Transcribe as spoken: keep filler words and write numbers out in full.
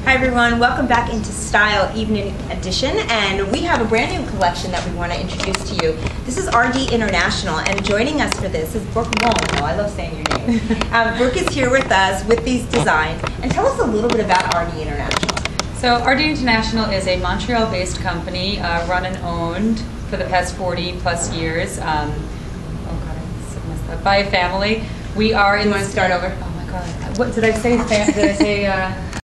Hi everyone, welcome back into Style Evening Edition, and we have a brand new collection that we want to introduce to you. This is R D International, and joining us for this is Brooke Wong. Oh, I love saying your name. um, Brooke is here with us with these designs, and tell us a little bit about R D International. So R D International is a Montreal-based company, uh, run and owned for the past forty plus years. Um, oh God, I messed up. By a family. We are in. You want to start over? Oh my God, what did I say? Did I say? Uh,